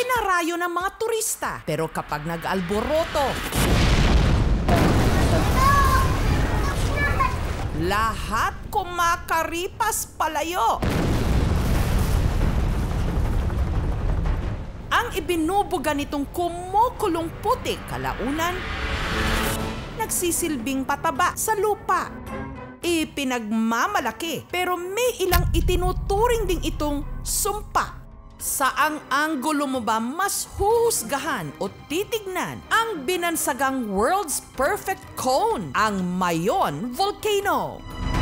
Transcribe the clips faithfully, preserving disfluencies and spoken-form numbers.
dinarayo ng mga turista. Pero kapag nag-alboroto, lahat kumakaripas palayo. Ang ibinubuga nitong kumukulong putik kalaunan, nagsisilbing pataba sa lupa. Ipinagmamalaki pero may ilang itinuturing ding itong sumpa. Saang anggulo mo ba mas huhusgahan o titignan ang binansagang world's perfect cone, ang Mayon Volcano?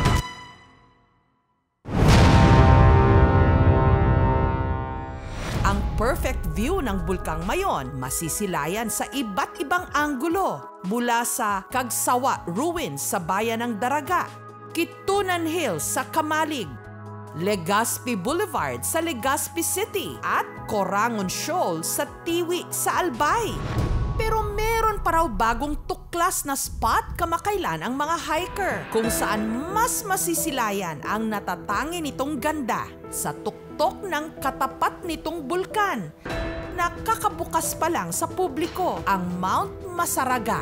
Ang perfect view ng Bulkang Mayon masisilayan sa iba't ibang anggulo mula sa Kagsawa Ruins sa Bayan ng Daraga, Kitunan Hills sa Kamalig, Legazpi Boulevard sa Legazpi City at Corangon Shoal sa Tiwi sa Albay. Pero meron pa raw bagong tuklas na spot kamakailan ang mga hiker kung saan mas masisilayan ang natatangi nitong ganda sa tuktok ng katapat nitong bulkan. Nakakabukas pa lang sa publiko ang Mount Masaraga.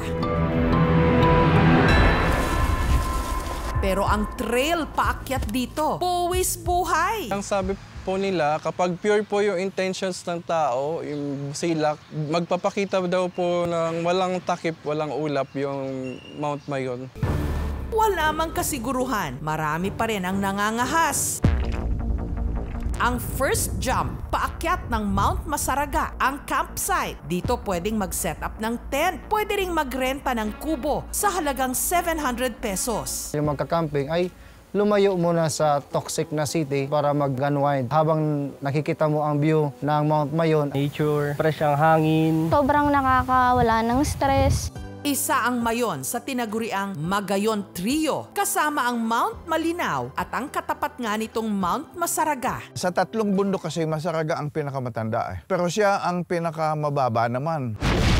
Pero ang trail paakyat dito, buwis buhay. Ang sabi po nila, kapag pure po yung intentions ng tao, yung silak, magpapakita daw po ng walang takip, walang ulap yung Mount Mayon. Wala mang kasiguruhan, marami pa rin ang nangangahas. Ang first jump, paakyat ng Mount Masaraga, ang campsite. Dito pwedeng mag-set up ng tent. Pwede ring magrenta ng kubo sa halagang seven hundred pesos. Yung magka-camping ay lumayo muna sa toxic na city para mag-unwind habang nakikita mo ang view ng Mount Mayon. Nature, fresh ang hangin. Sobrang nakakawala ng stress. Isa ang Mayon sa tinaguriang Magayon Trio, kasama ang Mount Malinaw at ang katapat nga nitong Mount Masaraga. Sa tatlong bundok kasi Masaraga ang pinakamatanda eh. Pero siya ang pinakamababa naman.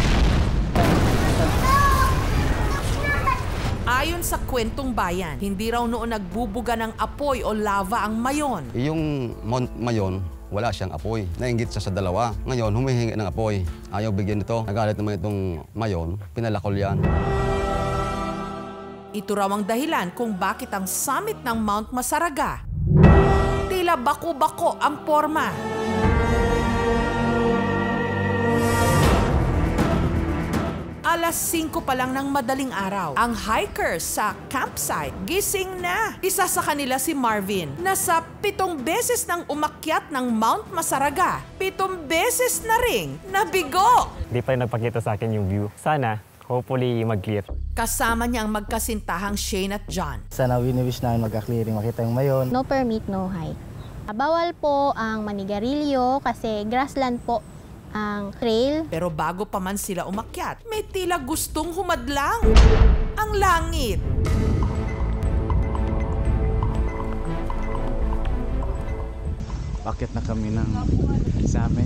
Ayon sa kwentong bayan, hindi raw noon nagbubuga ng apoy o lava ang Mayon. Yung Mount Mayon, wala siyang apoy. Nainggit siya sa dalawa. Ngayon, humihingi ng apoy. Ayaw bigyan ito. Nagalit naman itong Mayon. Pinalakol yan. Ito raw ang dahilan kung bakit ang summit ng Mount Masaraga tila bako-bako ang forma. Alas singko pa lang ng madaling araw, ang hikers sa campsite gising na. Isa sa kanila si Marvin, na sa pitong beses nang umakyat ng Mount Masaraga, pitong beses na ring nabigo. Hindi pa rin nagpakita sa akin yung view. Sana, hopefully, mag-clear. Kasama niya ang magkasintahang Shane at John. Sana wini-wish namin magka-clearing, makita yung Mayon. No permit, no hike. Bawal po ang manigarilyo kasi grassland po ang trail. Pero bago pa man sila umakyat, may tila gustong humadlang. Ang langit. Bakit na kami ng examen?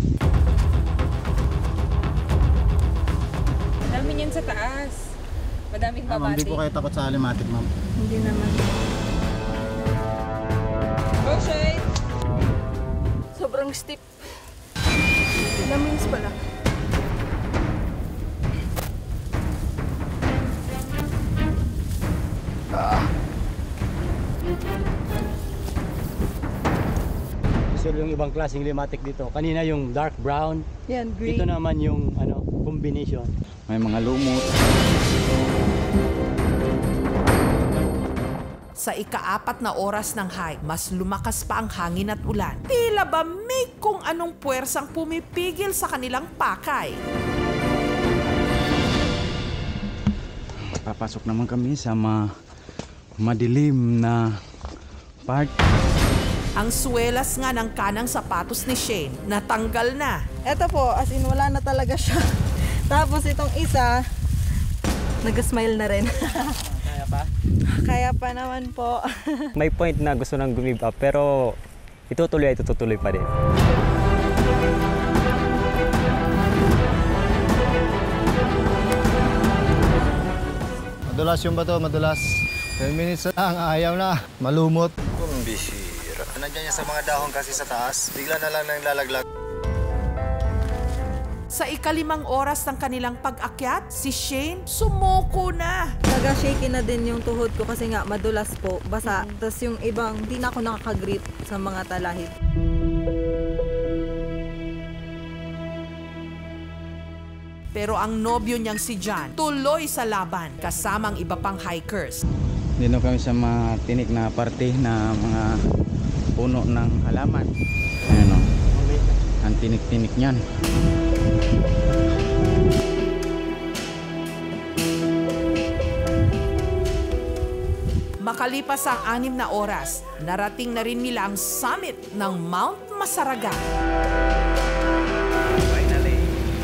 Dami niyan sa taas. Madaming Ah, ma'am, babati. di po kayo takot sa alimatic, ma'am? Hindi naman. Go, Shane! Sobrang steep. Lamins pala. Ah. Gusto yung ibang klaseng limatic dito. Kanina yung dark brown. Yan, green. Dito naman yung ano, combination. May mga lumot. Sa ikaapat na oras ng hike, mas lumakas pa ang hangin at ulan. Tila ba may kung anong puwersang pumipigil sa kanilang pakay. Papasok naman kami sa ma madilim na part. Ang suwelas nga ng kanang sapatos ni Shane, natanggal na. Eto po, as in wala na talaga siya. Tapos itong isa, nag-smile na rin. Kaya pa? Kaya pa naman po. May point na gusto nang gumib up, pero itutuloy ay itutuloy pa rin. Madulas yung bato, madulas. ten minutes na lang, ayaw na. Malumot. Kumbisira. Nandiyan niya sa mga dahon kasi sa taas, bigla na lang nang lalaglag. Sa ikalimang oras ng kanilang pag-akyat, si Shane sumuko na. Naga-shaky na din yung tuhod ko kasi nga madulas po, basa. Tapos yung ibang, hindi na ako nakaka-grip sa mga talahib. Pero ang nobyo niyang si John tuloy sa laban kasamang iba pang hikers. Dito kami sa mga tinik na parte na mga puno ng halaman. Ayan o, ang tinik-tinik niyan. Makalipas ang anim na oras, narating na rin nila ang summit ng Mount Masaraga. Finally.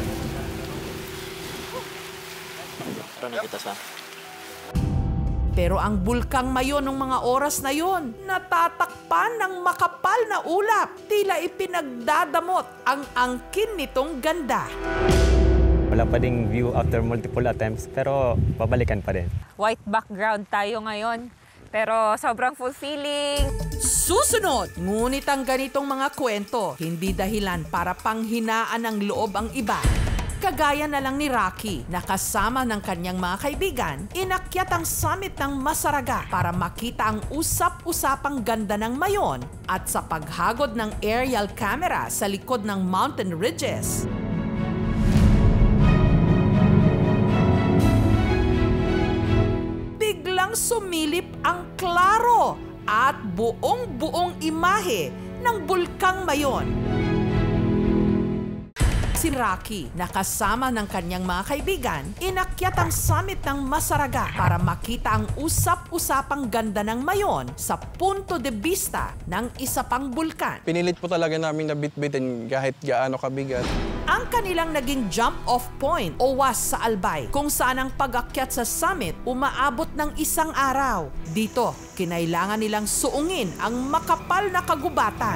Paano kita sa? Pero ang bulkang Mayon ng mga oras na yon, natatakpan ng makapal na ulap. Tila ipinagdadamot ang angkin nitong ganda. Wala pa ding view after multiple attempts, pero babalikan pa din. White background tayo ngayon, pero sobrang fulfilling. Susunod, ngunit ang ganitong mga kwento, hindi dahilan para panghinaan ng loob ang iba. Kagaya na lang ni Rocky na kasama ng kanyang mga kaibigan, inakyat ang summit ng Masaraga para makita ang usap-usapang ganda ng Mayon at sa paghagod ng aerial camera sa likod ng mountain ridges. Biglang sumilip ang klaro at buong-buong imahe ng bulkang Mayon. Si Rocky, na kasama ng kanyang mga kaibigan, inakyat ang summit ng Masaraga para makita ang usap-usapang ganda ng Mayon sa punto de vista ng isa pang bulkan. Pinilit po talaga namin na bitbitin kahit gaano kabigat. Ang kanilang naging jump-off point o was sa Albay, kung saan ang pag-akyat sa summit umaabot ng isang araw. Dito, kinailangan nilang suungin ang makapal na kagubatan.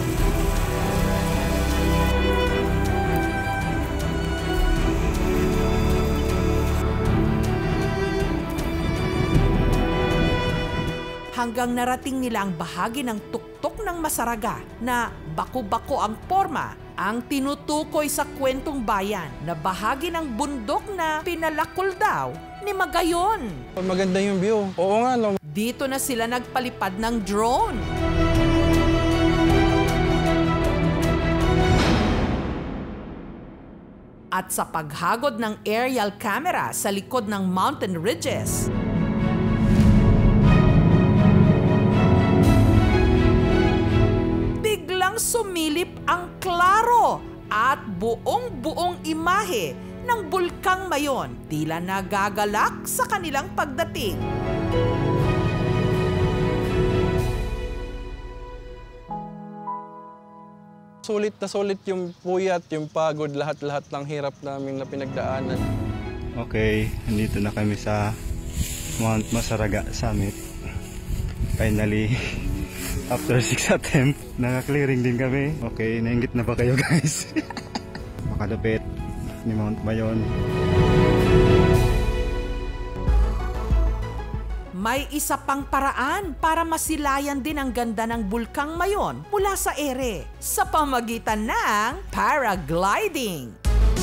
Hanggang narating nila ang bahagi ng tuktok ng Masaraga na bako-bako ang forma, ang tinutukoy sa kwentong bayan na bahagi ng bundok na pinalakol daw ni Magayon. Maganda yung view. Oo nga, no? Dito na sila nagpalipad ng drone. At sa paghagod ng aerial camera sa likod ng mountain ridges, biglang sumilip ang klaro at buong-buong imahe ng bulkang Mayon, tila nagagalak sa kanilang pagdating. Sulit na sulit yung puyat, yung pagod, lahat-lahat ng hirap namin na pinagdaanan. Okay, nandito na kami sa Mount Masaraga Summit. Finally, after six attempts, naka-clearing din kami. Okay, nainggit na ba kayo guys? Makadupit ni Mount Mayon. May isa pang paraan para masilayan din ang ganda ng bulkang Mayon mula sa ere sa pamagitan ng paragliding.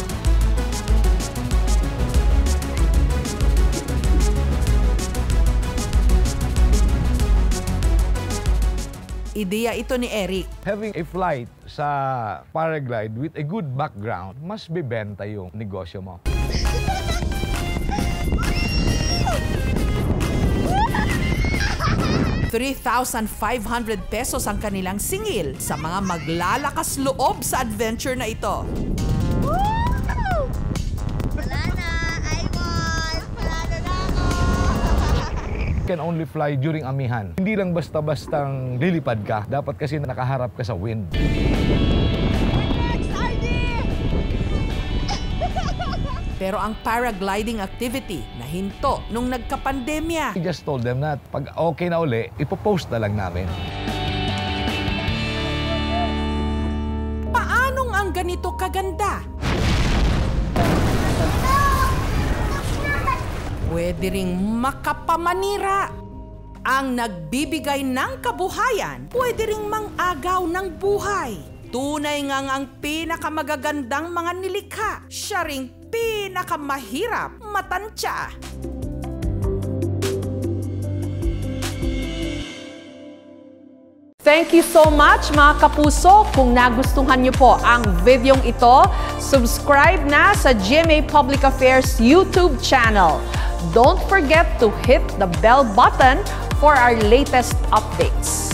Ideya ito ni Eric. Having a flight sa paraglide with a good background, mas bibenta yung negosyo mo. three thousand five hundred pesos ang kanilang singil sa mga maglalakas loob sa adventure na ito. Wala na, I won! Wala na ako! Can only fly during amihan. Hindi lang basta-bastang lilipad ka. Dapat kasi nakaharap ka sa wind. Pero ang paragliding activity na hinto nung nagka-pandemya. I just told them na pag okay na uli, ipopost na lang namin. Paanong ang ganito kaganda? Pwede ring makapamanira. Ang nagbibigay ng kabuhayan, pwede ring mang-agaw ng buhay. Tunay ngang ang pinakamagagandang mga nilikha, siya ring pinakamahirap matansya. Thank you so much mga kapuso. Kung nagustuhan niyo po ang videong ito, subscribe na sa G M A Public Affairs YouTube channel. Don't forget to hit the bell button for our latest updates.